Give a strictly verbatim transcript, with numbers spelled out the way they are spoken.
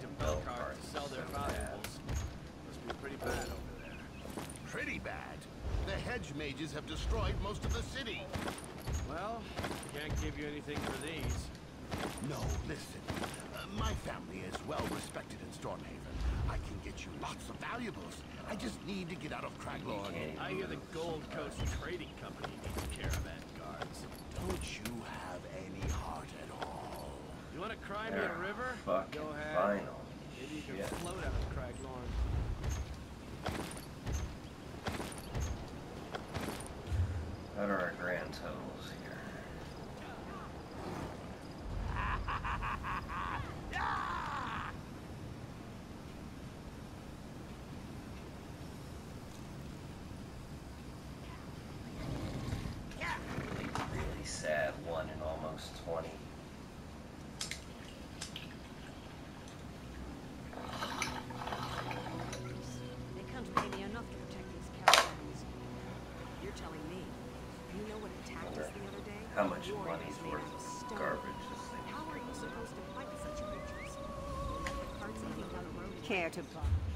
to bell Belkart cart to sell their so bad. valuables. Must be pretty bad over there. Pretty bad. The hedge mages have destroyed most of the city. Well, can't give you anything for these. No, listen. Uh, my family is well respected in Stormhaven. I can get you lots of valuables. I just need to get out of Craglorn. can't I hear the Gold Coast Trading Company needs caravan guards. Don't you have any heart at all? You want to cry me They're a river? fucking Go ahead. final. Maybe you can Shit. float out of Craglorn. What are our grand totals here? Really sad, one in almost twenty. They can't pay me enough to protect these caravans. You're telling me. You know what attacked us the other day? How much Warriors money's made worth out of of stone. garbage this thing How are you is? supposed to fight such creatures? Let the carts leading down the road care to buy.